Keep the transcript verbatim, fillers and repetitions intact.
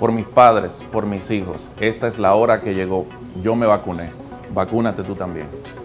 por mis padres, por mis hijos. Esta es la hora que llegó. Yo me vacuné. Vacúnate tú también.